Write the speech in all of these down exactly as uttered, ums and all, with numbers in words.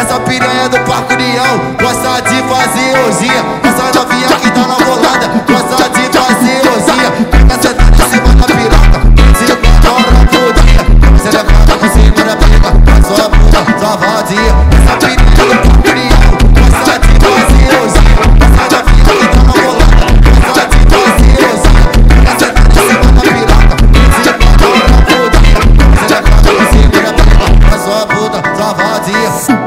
Essa piranha do Parque União gosta de fazer orgia. Essa novinha que tá na bolada gosta de fazer orgia. Fica sentada em cima da piroca, se prepara pro dia. Você levanta por cima da pica, a sua bunda, sua vadia. Essa piranha do Parque União gosta de fazer orgia. Essa novinha que tá na bolada gosta de fazer orgia. Fica sentada em cima da piroca, se prepara pro dia. Você levanta por cima da pica, a sua bunda, sua vadia.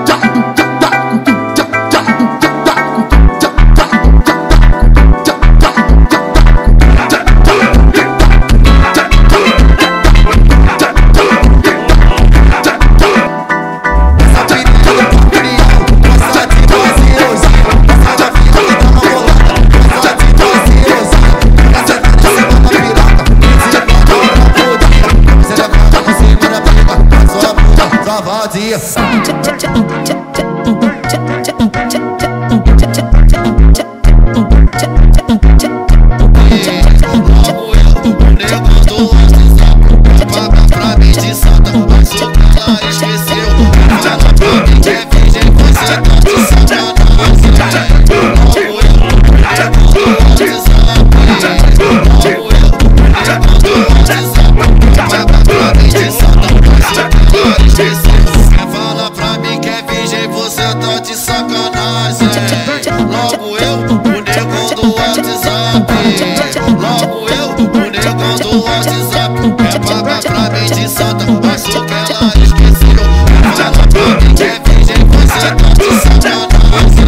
Vadia. Fala pra mim que é virgem, você tá de sacanagem. Logo eu, o negão do WhatsApp. Logo eu, o negão do WhatsApp. É pagar pra mim de santa, acho que ela esqueceu. Fala pra mim que é virgem, você tá de sacanagem.